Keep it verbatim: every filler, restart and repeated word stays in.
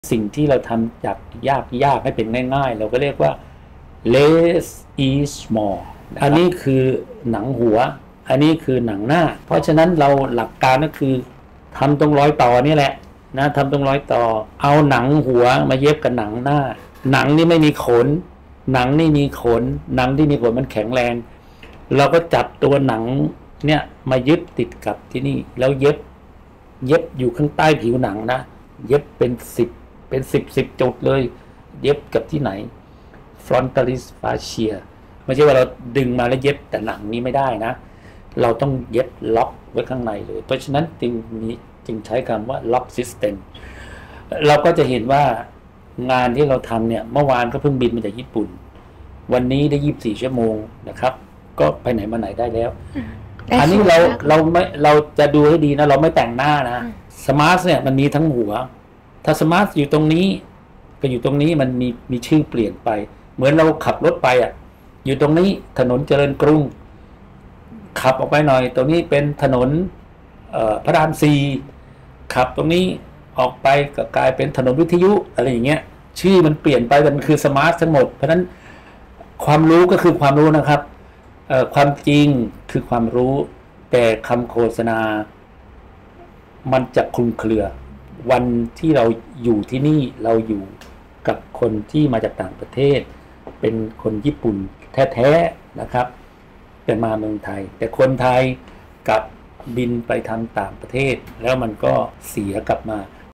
สิ่งที่เราทำจากยากยากให้เป็นง่ายๆเราก็เรียกว่า less is more อันนี้คือหนังหัวอันนี้คือหนังหน้าเพราะฉะนั้นเราหลักการก็คือทำตรงร้อยต่อนี่แหละนะทำตรงร้อยต่อเอาหนังหัวมาเย็บกับหนังหน้าหนังนี่ไม่มีขนหนังนี่มีขนหนังที่มีขนมันแข็งแรงเราก็จับตัวหนังเนี่ยมายึดติดกับที่นี่แล้วเย็บเย็บอยู่ข้างใต้ผิวหนังนะเย็บเป็นสิบเป็นสิบสิบจุดเลยเย็บกับที่ไหน frontalis fascia ไม่ใช่ว่าเราดึงมาแล้วเย็บแต่หนังนี้ไม่ได้นะเราต้องเย็บล็อกไว้ข้างในเลยเพราะฉะนั้นจึงมีจึงใช้คำว่า lock system เราก็จะเห็นว่างานที่เราทำเนี่ยเมื่อวานก็เพิ่งบินมาจากญี่ปุ่นวันนี้ได้ยี่สิบสี่ชั่วโมงนะครับก็ไปไหนมาไหนได้แล้วอันนี้เราเราไม่เราจะดูให้ดีนะเราไม่แต่งหน้านะสมาร์ทเนี่ยมันมีทั้งหัวถ้าสมาร์ทอยู่ตรงนี้ก็อยู่ตรงนี้มันมีมีชื่อเปลี่ยนไปเหมือนเราขับรถไปอ่ะอยู่ตรงนี้ถนนเจริญกรุงขับออกไปหน่อยตรงนี้เป็นถนนพระรามสี่ขับตรงนี้ออกไปก็กลายเป็นถนนวิทยุอะไรอย่างเงี้ยชื่อมันเปลี่ยนไปแต่มันคือสมาร์ททั้งหมดเพราะฉะนั้นความรู้ก็คือความรู้นะครับความจริงคือความรู้แต่คำโฆษณามันจะคลุมเครือวันที่เราอยู่ที่นี่เราอยู่กับคนที่มาจากต่างประเทศเป็นคนญี่ปุ่นแท้ๆนะครับแต่มาเมืองไทยแต่คนไทยกับบินไปทำต่างประเทศแล้วมันก็เสียกลับมา